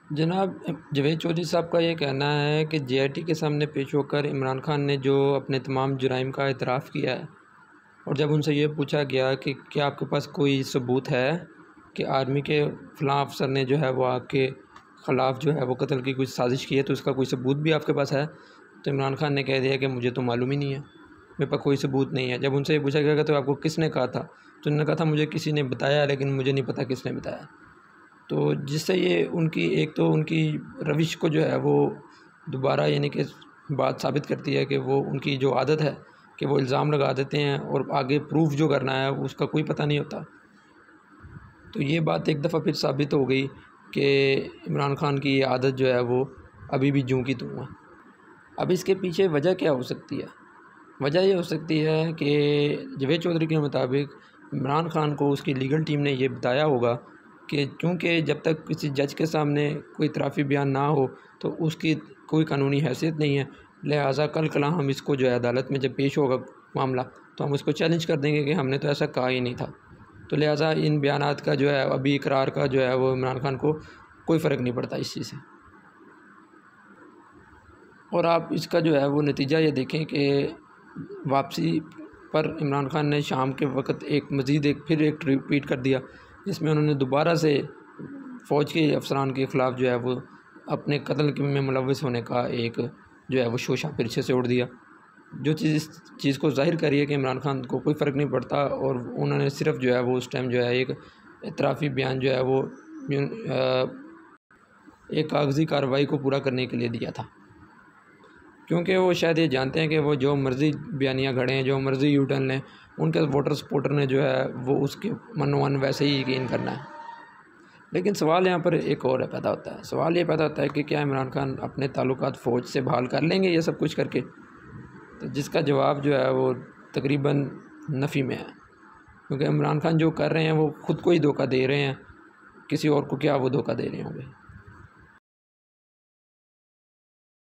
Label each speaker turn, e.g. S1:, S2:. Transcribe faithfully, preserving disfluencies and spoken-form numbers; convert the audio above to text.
S1: जनाब जावेद चौधरी साहब का ये कहना है कि जे आई टी के सामने पेश होकर इमरान खान ने जो अपने तमाम जुराइम का इतराफ़ किया है, और जब उनसे ये पूछा गया कि क्या आपके पास कोई सबूत है कि आर्मी के फ़लाँ अफसर ने जो है वो आपके ख़िलाफ़ जो है वो कत्ल की कुछ साजिश की है, तो उसका कोई सबूत भी आपके पास है? तो इमरान खान ने कह दिया कि मुझे तो मालूम ही नहीं है, मेरे पास कोई सबूत नहीं है। जब उनसे ये पूछा गया कि तो आपको किसने कहा था, तो उन्होंने कहा था मुझे किसी ने बताया, लेकिन मुझे नहीं पता किसने बताया। तो जिससे ये उनकी एक तो उनकी रविश को जो है वो दोबारा यानी कि बात साबित करती है कि वो उनकी जो आदत है कि वो इल्ज़ाम लगा देते हैं और आगे प्रूफ जो करना है उसका कोई पता नहीं होता। तो ये बात एक दफ़ा फिर साबित हो गई कि इमरान खान की ये आदत जो है वो अभी भी जूं की त्यों है। अब इसके पीछे वजह क्या हो सकती है? वजह ये हो सकती है कि जावेद चौधरी के मुताबिक इमरान खान को उसकी लीगल टीम ने ये बताया होगा कि चूँकि जब तक किसी जज के सामने कोई इतराफ़ी बयान ना हो तो उसकी कोई कानूनी हैसियत नहीं है, लिहाजा कल कल हम इसको जो है अदालत में जब पेश होगा मामला तो हम उसको चैलेंज कर देंगे कि हमने तो ऐसा कहा ही नहीं था। तो लिहाजा इन बयानात का जो है अभी इकरार का जो है वो इमरान खान को कोई फ़र्क नहीं पड़ता इस चीज़ से। और आप इसका जो है वो नतीजा ये देखें कि वापसी पर इमरान खान ने शाम के वक़्त एक मज़ीद एक फिर एक ट्वीट कर दिया, जिसमें उन्होंने दोबारा से फ़ौज के अफसरान के ख़िलाफ़ जो है वो अपने कत्ल में मुलव्वस होने का एक जो है वो शोशा फिर से उड़ दिया, जो चीज़ इस चीज़ को ज़ाहिर कर रही है कि इमरान खान को कोई फ़र्क नहीं पड़ता और उन्होंने सिर्फ़ जो है वो उस टाइम जो है एक इतराफ़ी बयान जो है वो एक कागज़ी कार्रवाई को पूरा करने के लिए दिया था, क्योंकि वो शायद ये जानते हैं कि वो जो मर्ज़ी बयानियाँ गढ़ें, जो मर्ज़ी यू टर्न लें, उनके वोटर सपोर्टर ने जो है वो उसके मनोवन वैसे ही यकीन करना है। लेकिन सवाल यहाँ पर एक और पैदा होता है, सवाल ये पैदा होता है कि क्या इमरान खान अपने ताल्लुकात फ़ौज से बहाल कर लेंगे ये सब कुछ करके? तो जिसका जवाब जो है वो तकरीबन नफ़ी में है, क्योंकि इमरान खान जो कर रहे हैं वो ख़ुद को ही धोखा दे रहे हैं, किसी और को क्या वो धोखा दे रहे होंगे।